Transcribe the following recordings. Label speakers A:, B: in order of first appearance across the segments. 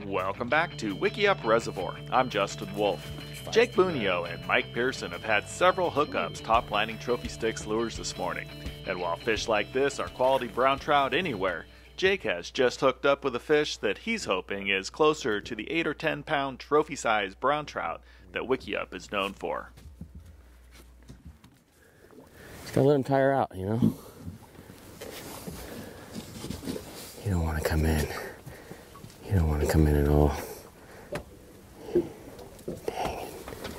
A: Welcome back to Wickiup Reservoir. I'm Justin Wolf. Jake Bunio and Mike Pearson have had several hookups top-lining trophy sticks lures this morning. And while fish like this are quality brown trout anywhere, Jake has just hooked up with a fish that he's hoping is closer to the 8 or 10 pound trophy-sized brown trout that Wickiup is known for.
B: Just gotta let him tire out, you know? You don't want to come in. You don't want to come in at all. Dang it.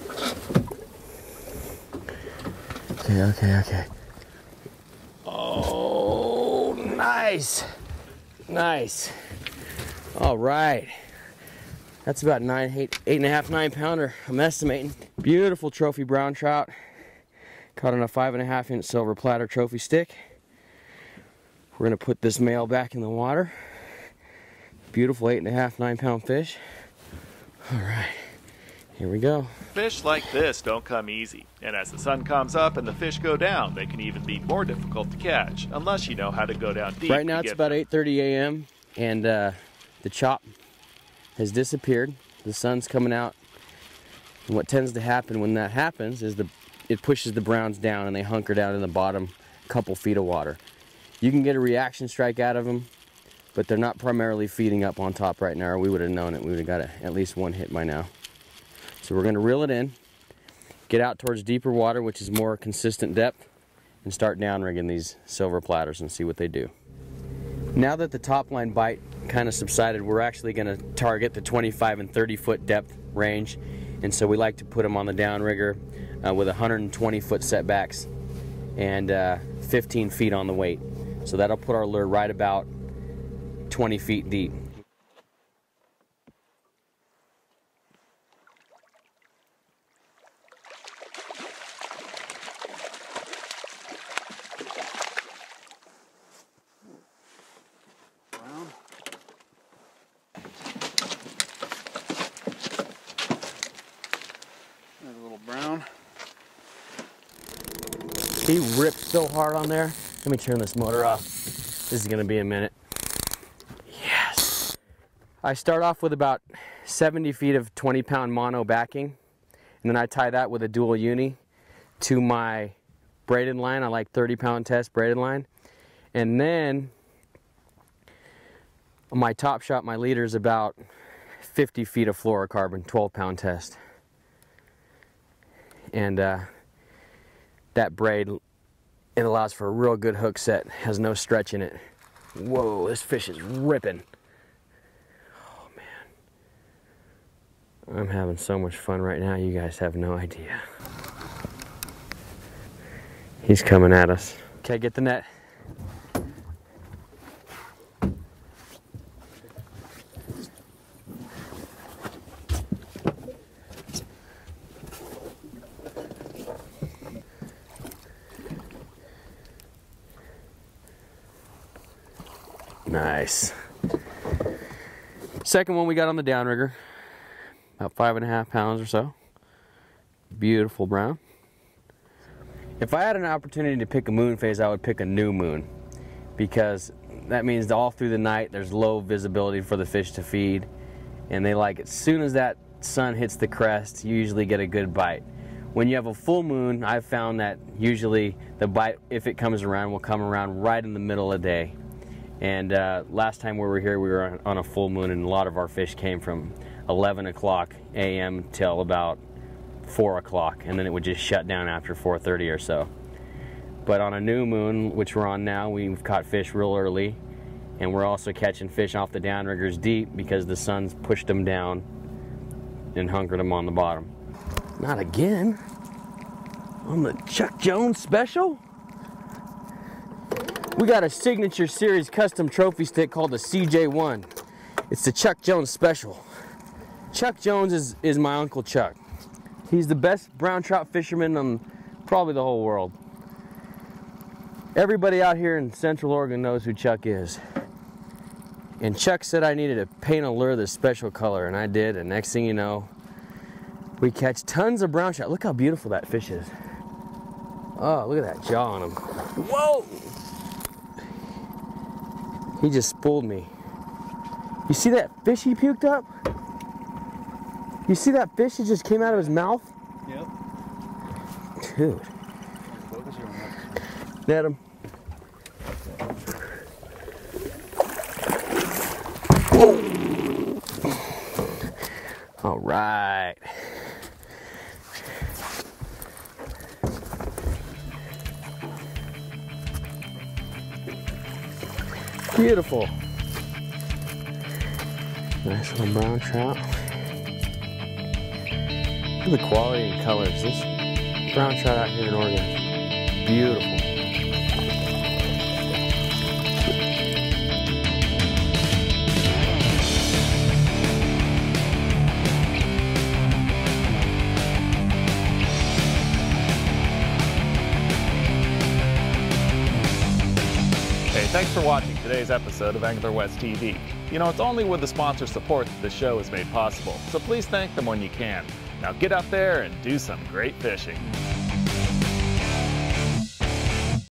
B: Okay. Oh, nice. Nice. All right. That's about 8.5, 9 pounder, I'm estimating. Beautiful trophy brown trout. Caught on a 5.5 inch silver platter trophy stick. We're gonna put this male back in the water. Beautiful 8.5, 9 pound fish. All right, here we go.
A: Fish like this don't come easy, and as the sun comes up and the fish go down, they can even be more difficult to catch, unless you know how to go down deep.
B: Right now it's about 8:30 a.m. and the chop has disappeared. The sun's coming out. And what tends to happen when that happens is it pushes the browns down and they hunker down in the bottom couple feet of water. You can get a reaction strike out of them, but they're not primarily feeding up on top right now, or we would have known it. We would have got at least one hit by now. So we're going to reel it in, get out towards deeper water, which is more consistent depth, and start downrigging these silver platters and see what they do. Now that the top line bite kind of subsided, we're actually going to target the 25 and 30 foot depth range, and so we like to put them on the downrigger with 120 foot setbacks and 15 feet on the weight. So that'll put our lure right about 20 feet deep.
C: Brown. There's a little brown.
B: He ripped so hard on there. Let me turn this motor off. This is gonna be a minute. Yes. I start off with about 70 feet of 20 pound mono backing, and then I tie that with a dual uni to my braided line. I like 30 pound test braided line. And then my top shot, my leader, is about 50 feet of fluorocarbon, 12 pound test. And that braid, it allows for a real good hook set, has no stretch in it. Whoa, this fish is ripping. Oh man. I'm having so much fun right now, you guys have no idea. He's coming at us. Okay, get the net. Nice. Second one we got on the downrigger, about 5.5 pounds or so. Beautiful brown. If I had an opportunity to pick a moon phase, I would pick a new moon, because that means all through the night there's low visibility for the fish to feed, and they like, as soon as that sun hits the crest, you usually get a good bite. When you have a full moon, I've found that usually the bite, if it comes around, will come around right in the middle of the day. And last time we were here, we were on a full moon, and a lot of our fish came from 11 o'clock a.m. till about 4 o'clock, and then it would just shut down after 4:30 or so. But on a new moon, which we're on now, we've caught fish real early, and we're also catching fish off the downriggers deep because the sun's pushed them down and hunkered them on the bottom. Not again. On the Chuck Jones special? We got a signature series custom trophy stick called the CJ1. It's the Chuck Jones special. Chuck Jones is my Uncle Chuck. He's the best brown trout fisherman in probably the whole world. Everybody out here in Central Oregon knows who Chuck is. And Chuck said I needed to paint a lure this special color, and I did, and next thing you know, we catch tons of brown trout. Look how beautiful that fish is. Oh, look at that jaw on him. Whoa! He just spooled me. You see that fish he puked up? You see that fish that just came out of his mouth?
C: Yep.
B: Dude. Net him. All right. Beautiful. Nice little brown trout. Look at the quality and colors. This brown trout out here in Oregon, beautiful.
A: Hey, thanks for watching today's episode of Angler West TV. You know, it's only with the sponsor support that the show is made possible, so please thank them when you can. Now get out there and do some great fishing.